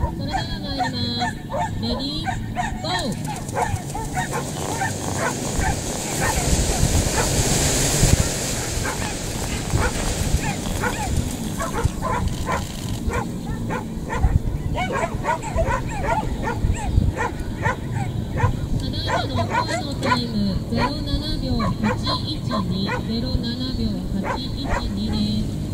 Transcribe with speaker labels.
Speaker 1: それでは参ります。レディーゴー。ただいまの声のタイム07秒812、07秒812です。